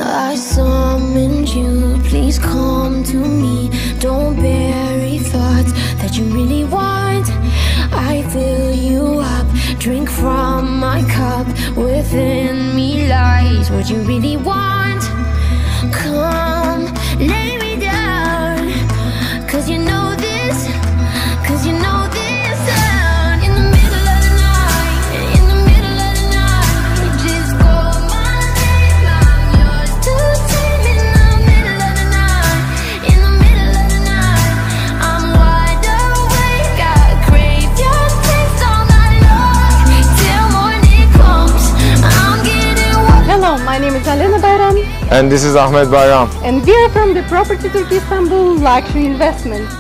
I summoned you, please come to me. Don't bury thoughts that you really want. I fill you up, drink from my cup. Within me lies what you really want. Come, lay me down, 'cause you know this, 'cause you know this sound. In the middle of the night, in the middle of the night, just call my name, I'm yours to take. In the middle of the night, in the middle of the night, I'm wide awake, I crave your taste all night long, till morning comes, I'm getting what. Hello, my name is Alena Bayram. And this is Ahmet Bayram. And we are from the Property Turkey Istanbul Luxury Investment.